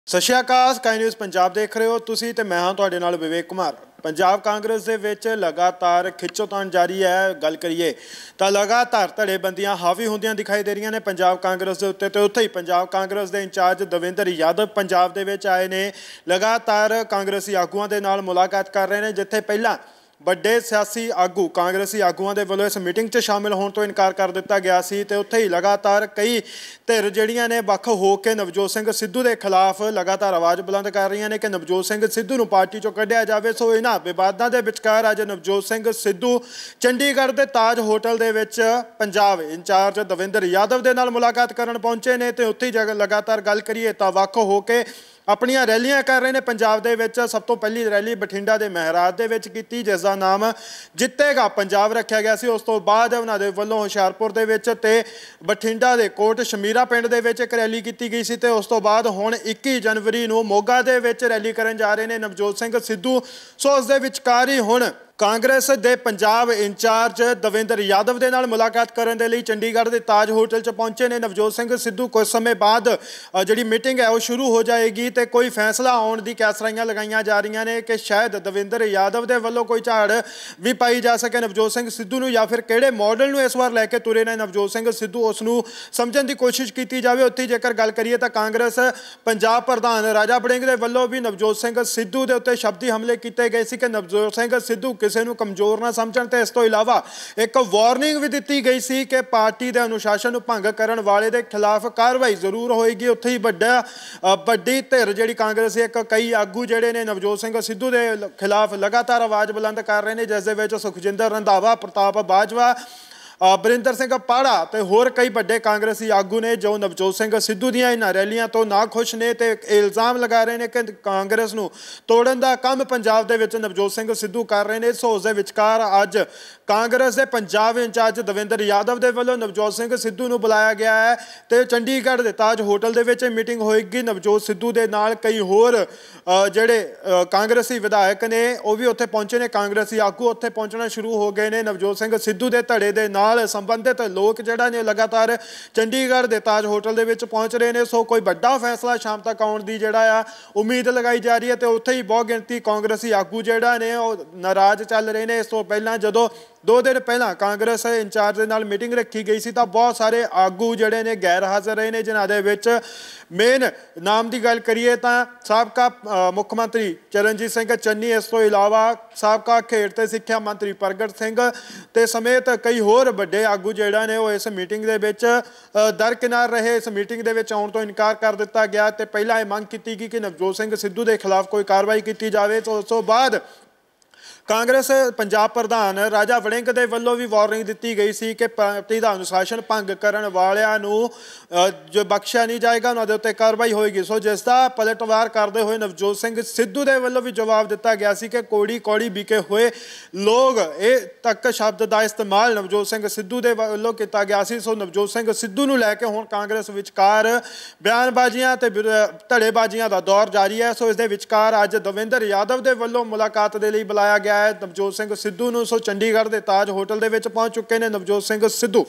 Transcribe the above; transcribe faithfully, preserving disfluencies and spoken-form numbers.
ਸਤਿ ਸ਼੍ਰੀ ਅਕਾਲ ਸਕਾਈ ਨਿਊਜ਼ ਪੰਜਾਬ ਦੇਖ ਰਹੇ ਹੋ ਤੁਸੀਂ ਤੇ ਮੈਂ ਹਾਂ ਤੁਹਾਡੇ ਨਾਲ ਵਿਵੇਕ ਕੁਮਾਰ। ਪੰਜਾਬ ਕਾਂਗਰਸ ਦੇ ਵਿੱਚ ਲਗਾਤਾਰ ਖਿੱਚੋਤਾਣ ਜਾਰੀ ਹੈ। ਗੱਲ ਕਰੀਏ ਤਾਂ ਲਗਾਤਾਰ ਧੜੇਬੰਦੀਆਂ ਹਾਵੀ ਹੁੰਦੀਆਂ ਦਿਖਾਈ ਦੇ ਰਹੀਆਂ ਨੇ ਪੰਜਾਬ ਕਾਂਗਰਸ ਦੇ ਉੱਤੇ। ਤੇ ਉੱਥੇ ਹੀ ਪੰਜਾਬ ਕਾਂਗਰਸ ਦੇ ਇੰਚਾਰਜ ਦਵਿੰਦਰ ਯਾਦਵ ਪੰਜਾਬ ਦੇ ਵਿੱਚ ਆਏ ਨੇ। ਲਗਾਤਾਰ ਕਾਂਗਰਸੀ ਆਗੂਆਂ ਦੇ ਨਾਲ ਮੁਲਾਕਾਤ ਕਰ ਰਹੇ ਨੇ, ਜਿੱਥੇ ਪਹਿਲਾਂ ਵੱਡੇ ਸਿਆਸੀ ਆਗੂ ਕਾਂਗਰਸੀ ਆਗੂਆਂ ਦੇ ਵੱਲੋਂ ਇਸ ਮੀਟਿੰਗ 'ਚ ਸ਼ਾਮਿਲ ਹੋਣ ਤੋਂ ਇਨਕਾਰ ਕਰ ਦਿੱਤਾ ਗਿਆ ਸੀ। ਤੇ ਉੱਥੇ ਹੀ ਲਗਾਤਾਰ ਕਈ ਧਿਰ ਜਿਹੜੀਆਂ ਨੇ ਵੱਖ ਹੋ ਕੇ ਨਵਜੋਤ ਸਿੰਘ ਸਿੱਧੂ ਦੇ ਖਿਲਾਫ ਲਗਾਤਾਰ ਆਵਾਜ਼ ਬੁਲੰਦ ਕਰ ਰਹੀਆਂ ਨੇ ਕਿ ਨਵਜੋਤ ਸਿੰਘ ਸਿੱਧੂ ਨੂੰ ਪਾਰਟੀ 'ਚੋਂ ਕੱਢਿਆ ਜਾਵੇ। ਸੋ ਇਹਨਾਂ ਵਿਵਾਦਾਂ ਦੇ ਵਿਚਕਾਰ ਅੱਜ ਨਵਜੋਤ ਸਿੰਘ ਸਿੱਧੂ ਚੰਡੀਗੜ੍ਹ ਦੇ ਤਾਜ ਹੋਟਲ ਦੇ ਵਿੱਚ ਪੰਜਾਬ ਇੰਚਾਰਜ ਦਵਿੰਦਰ ਯਾਦਵ ਦੇ ਨਾਲ ਮੁਲਾਕਾਤ ਕਰਨ ਪਹੁੰਚੇ ਨੇ। ਤੇ ਉੱਥੇ ਹੀ ਲਗਾਤਾਰ ਗੱਲ ਕਰੀਏ ਤਾਂ ਵੱਖ ਹੋ ਕੇ ਆਪਣੀਆਂ ਰੈਲੀਆਂ ਕਰ ਰਹੇ ਨੇ। ਪੰਜਾਬ ਦੇ ਵਿੱਚ ਸਭ ਤੋਂ ਪਹਿਲੀ ਰੈਲੀ ਬਠਿੰਡਾ ਦੇ ਮਹਿਰਾਜ ਦੇ ਵਿੱਚ ਕੀਤੀ, ਜਿਸ ਦਾ ਨਾਮ ਜਿੱਤੇਗਾ ਪੰਜਾਬ ਰੱਖਿਆ ਗਿਆ ਸੀ। ਉਸ ਤੋਂ ਬਾਅਦ ਉਹਨਾਂ ਦੇ ਵੱਲੋਂ ਹੁਸ਼ਿਆਰਪੁਰ ਦੇ ਵਿੱਚ ਤੇ ਬਠਿੰਡਾ ਦੇ ਕੋਟ ਸ਼ਮੀਰਾ ਪਿੰਡ ਦੇ ਵਿੱਚ ਇੱਕ ਰੈਲੀ ਕੀਤੀ ਗਈ ਸੀ। ਤੇ ਉਸ ਤੋਂ ਬਾਅਦ ਹੁਣ ਇੱਕੀ ਜਨਵਰੀ ਨੂੰ ਮੋਗਾ ਦੇ ਵਿੱਚ ਰੈਲੀ ਕਰਨ ਜਾ ਰਹੇ ਨੇ ਨਵਜੋਤ ਸਿੰਘ ਸਿੱਧੂ। ਸੋ ਉਸ ਦੇ ਵਿਚਕਾਰ ਹੀ ਹੁਣ ਕਾਂਗਰਸ ਦੇ ਪੰਜਾਬ ਇੰਚਾਰਜ ਦਵਿੰਦਰ ਯਾਦਵ ਦੇ ਨਾਲ ਮੁਲਾਕਾਤ ਕਰਨ ਦੇ ਲਈ ਚੰਡੀਗੜ੍ਹ ਦੇ ਤਾਜ ਹੋਟਲ 'ਚ ਪਹੁੰਚੇ ਨੇ ਨਵਜੋਤ ਸਿੰਘ ਸਿੱਧੂ। ਕੁਝ ਸਮੇਂ ਬਾਅਦ ਜਿਹੜੀ ਮੀਟਿੰਗ ਹੈ ਉਹ ਸ਼ੁਰੂ ਹੋ ਜਾਏਗੀ ਤੇ ਕੋਈ ਫੈਸਲਾ ਆਉਣ ਦੀ ਕੈਸਰਾਈਆਂ ਲਗਾਈਆਂ ਜਾ ਰਹੀਆਂ ਨੇ ਕਿ ਸ਼ਾਇਦ ਦਵਿੰਦਰ ਯਾਦਵ ਦੇ ਵੱਲੋਂ ਕੋਈ ਝਾੜ ਵੀ ਪਾਈ ਜਾ ਸਕੇ ਨਵਜੋਤ ਸਿੰਘ ਸਿੱਧੂ ਨੂੰ, ਜਾਂ ਫਿਰ ਕਿਹੜੇ ਮਾਡਲ ਨੂੰ ਇਸ ਵਾਰ ਲੈ ਕੇ ਤੁਰੇ ਨੇ ਨਵਜੋਤ ਸਿੰਘ ਸਿੱਧੂ, ਉਸ ਨੂੰ ਸਮਝਣ ਦੀ ਕੋਸ਼ਿਸ਼ ਕੀਤੀ ਜਾਵੇ। ਉੱਥੇ ਜੇਕਰ ਗੱਲ ਕਰੀਏ ਤਾਂ ਕਾਂਗਰਸ ਪੰਜਾਬ ਪ੍ਰਧਾਨ ਰਾਜਾ ਵੜਿੰਗ ਦੇ ਵੱਲੋਂ ਵੀ ਨਵਜੋਤ ਸਿੰਘ ਸਿੱਧੂ ਦੇ ਉੱਤੇ ਸ਼ਬਦੀ ਹਮਲੇ ਕੀਤੇ ਗਏ ਸੀ ਕਿ ਨਵਜੋਤ ਸਿੰਘ ਸਿੱਧੂ ਕਿਸੇ ਨੂੰ ਕਮਜ਼ੋਰ ਨਾ ਸਮਝਣ। ਤੇ ਇਸ ਤੋਂ ਇਲਾਵਾ ਇੱਕ ਵਾਰਨਿੰਗ ਵੀ ਦਿੱਤੀ ਗਈ ਸੀ ਕਿ ਪਾਰਟੀ ਦੇ ਅਨੁਸ਼ਾਸਨ ਨੂੰ ਭੰਗ ਕਰਨ ਵਾਲੇ ਦੇ ਖਿਲਾਫ ਕਾਰਵਾਈ ਜ਼ਰੂਰ ਹੋਏਗੀ। ਉੱਥੇ ਹੀ ਵੱਡਾ ਵੱਡੀ ਧਿਰ ਜਿਹੜੀ ਕਾਂਗਰਸੀ ਇੱਕ ਕਈ ਆਗੂ ਜਿਹੜੇ ਨੇ ਨਵਜੋਤ ਸਿੰਘ ਸਿੱਧੂ ਦੇ ਖਿਲਾਫ ਲਗਾਤਾਰ ਆਵਾਜ਼ ਬੁਲੰਦ ਕਰ ਰਹੇ ਨੇ, ਜਿਸ ਦੇ ਵਿੱਚ ਸੁਖਜਿੰਦਰ ਰੰਧਾਵਾ, ਪ੍ਰਤਾਪ ਬਾਜਵਾ, ਬਰਿੰਦਰ ਸਿੰਘ ਪਾੜਾ ਤੇ ਹੋਰ ਕਈ ਵੱਡੇ ਕਾਂਗਰਸੀ ਆਗੂ ਨੇ ਜੋ ਨਵਜੋਤ ਸਿੰਘ ਸਿੱਧੂ ਦੀਆਂ ਇਹਨਾਂ ਰੈਲੀਆਂ ਤੋਂ ਨਾ ਖੁਸ਼ ਨੇ ਤੇ ਇਲਜ਼ਾਮ ਲਗਾ ਰਹੇ ਨੇ ਕਿ ਕਾਂਗਰਸ ਨੂੰ ਤੋੜਨ ਦਾ ਕੰਮ ਪੰਜਾਬ ਦੇ ਵਿੱਚ ਨਵਜੋਤ ਸਿੰਘ ਸਿੱਧੂ ਕਰ ਰਹੇ ਨੇ। ਸੋ ਉਸ ਦੇ ਵਿਚਕਾਰ ਅੱਜ ਕਾਂਗਰਸ ਦੇ ਪੰਜਾਬ ਇੰਚਾਰਜ ਦਵਿੰਦਰ ਯਾਦਵ ਦੇ ਵੱਲੋਂ ਨਵਜੋਤ ਸਿੰਘ ਸਿੱਧੂ ਨੂੰ ਬੁਲਾਇਆ ਗਿਆ ਹੈ ਤੇ ਚੰਡੀਗੜ੍ਹ ਦੇ ਤਾਜ ਹੋਟਲ ਦੇ ਵਿੱਚ ਮੀਟਿੰਗ ਹੋਏਗੀ। ਨਵਜੋਤ ਸਿੱਧੂ ਦੇ ਨਾਲ ਕਈ ਹੋਰ ਜਿਹੜੇ ਕਾਂਗਰਸੀ ਵਿਧਾਇਕ ਨੇ ਉਹ ਵੀ ਉੱਥੇ ਪਹੁੰਚੇ ਨੇ, ਕਾਂਗਰਸੀ ਆਗੂ ਉੱਥੇ ਪਹੁੰਚਣਾ ਸ਼ੁਰੂ ਹੋ ਗਏ ਨੇ। ਨਵਜੋਤ ਸਿੰਘ ਸਿੱਧੂ ਦੇ ਧੜੇ ਦੇ ਨਾਲ ਸੰਬੰਧਿਤ ਲੋਕ ਜਿਹੜਾ ਨੇ ਲਗਾਤਾਰ ਚੰਡੀਗੜ੍ਹ ਦੇ ਤਾਜ ਹੋਟਲ ਦੇ ਵਿੱਚ ਪਹੁੰਚ ਰਹੇ ਨੇ। ਸੋ ਕੋਈ ਵੱਡਾ ਫੈਸਲਾ ਸ਼ਾਮ ਤੱਕ ਆਉਣ ਦੀ ਜਿਹੜਾ ਆ ਉਮੀਦ ਲਗਾਈ ਜਾ ਰਹੀ ਹੈ। ਤੇ ਉੱਥੇ ਹੀ ਬਹੁਤ ਗਿਣਤੀ ਕਾਂਗਰਸੀ ਆਗੂ ਜਿਹੜਾ ਨੇ ਉਹ ਨਾਰਾਜ਼ ਚੱਲ ਰਹੇ ਨੇ। ਇਸ ਤੋਂ ਪਹਿਲਾਂ ਜਦੋਂ ਦੋ ਦਿਨ ਪਹਿਲਾਂ ਕਾਂਗਰਸ ਇੰਚਾਰਜ ਦੇ ਨਾਲ ਮੀਟਿੰਗ ਰੱਖੀ ਗਈ ਸੀ ਤਾਂ ਬਹੁਤ ਸਾਰੇ ਆਗੂ ਜਿਹੜੇ ਨੇ ਗੈਰ ਹਾਜ਼ਰ ਰਹੇ ਨੇ, ਜਿਨ੍ਹਾਂ ਦੇ ਵਿੱਚ ਮੇਨ ਨਾਮ ਦੀ ਗੱਲ ਕਰੀਏ ਤਾਂ ਸਾਬਕਾ ਮੁੱਖ ਮੰਤਰੀ ਚਰਨਜੀਤ ਸਿੰਘ ਚੰਨੀ, ਇਸ ਤੋਂ ਇਲਾਵਾ ਸਾਬਕਾ ਖੇਡ ਤੇ ਸਿੱਖਿਆ ਮੰਤਰੀ ਪ੍ਰਗਟ ਸਿੰਘ ਤੇ ਸਮੇਤ ਕਈ ਹੋਰ ਵੱਡੇ ਆਗੂ ਜਿਹੜਾ ਨੇ ਉਹ ਇਸ ਮੀਟਿੰਗ ਦੇ ਵਿੱਚ ਦਰਕਿਨਾਰ ਰਹੇ। ਇਸ ਮੀਟਿੰਗ ਦੇ ਵਿੱਚ ਆਉਣ ਤੋਂ ਇਨਕਾਰ ਕਰ ਦਿੱਤਾ ਗਿਆ ਤੇ ਪਹਿਲਾਂ ਇਹ ਮੰਗ ਕੀਤੀ ਗਈ ਕਿ ਨਵਜੋਤ ਸਿੰਘ ਸਿੱਧੂ ਦੇ ਖਿਲਾਫ ਕੋਈ ਕਾਰਵਾਈ ਕੀਤੀ ਜਾਵੇ। ਉਸ ਤੋਂ ਬਾਅਦ ਕਾਂਗਰਸ ਪੰਜਾਬ ਪ੍ਰਧਾਨ ਰਾਜਾ ਵੜਿੰਗ ਦੇ ਵੱਲੋਂ ਵੀ ਵਾਰਨਿੰਗ ਦਿੱਤੀ ਗਈ ਸੀ ਕਿ ਪਾਰਟੀ ਦਾ ਅਨੁਸ਼ਾਸਨ ਭੰਗ ਕਰਨ ਵਾਲਿਆਂ ਨੂੰ ਜੋ ਬਖਸ਼ਿਆ ਨਹੀਂ ਜਾਏਗਾ, ਉਹਨਾਂ ਦੇ ਉੱਤੇ ਕਾਰਵਾਈ ਹੋਏਗੀ। ਸੋ ਜਿਸ ਦਾ ਪਲਟਵਾਰ ਕਰਦੇ ਹੋਏ ਨਵਜੋਤ ਸਿੰਘ ਸਿੱਧੂ ਦੇ ਵੱਲੋਂ ਵੀ ਜਵਾਬ ਦਿੱਤਾ ਗਿਆ ਸੀ ਕਿ ਕੋੜੀ ਕੌੜੀ ਵਿਕੇ ਹੋਏ ਲੋਕ, ਇਹ ਤੱਕ ਸ਼ਬਦ ਦਾ ਇਸਤੇਮਾਲ ਨਵਜੋਤ ਸਿੰਘ ਸਿੱਧੂ ਦੇ ਵੱਲੋਂ ਕੀਤਾ ਗਿਆ ਸੀ। ਸੋ ਨਵਜੋਤ ਸਿੰਘ ਸਿੱਧੂ ਨੂੰ ਲੈ ਕੇ ਹੁਣ ਕਾਂਗਰਸ ਵਿਚਕਾਰ ਬਿਆਨਬਾਜ਼ੀਆਂ ਤੇ ਧੜੇਬਾਜ਼ੀਆਂ ਦਾ ਦੌਰ ਜਾਰੀ ਹੈ। ਸੋ ਇਸ ਦੇ ਵਿਚਕਾਰ ਅੱਜ ਦਵਿੰਦਰ ਯਾਦਵ ਦੇ ਵੱਲੋਂ ਮੁਲਾਕਾਤ ਦੇ ਲਈ ਬੁਲਾਇਆ ਗਿਆ ਹੈ ਨਵਜੋਤ ਸਿੰਘ ਸਿੱਧੂ ਨੂੰ। ਸੋ ਚੰਡੀਗੜ੍ਹ ਦੇ ਤਾਜ ਹੋਟਲ ਦੇ ਵਿੱਚ ਪਹੁੰਚ ਚੁੱਕੇ ਨੇ ਨਵਜੋਤ ਸਿੰਘ ਸਿੱਧੂ।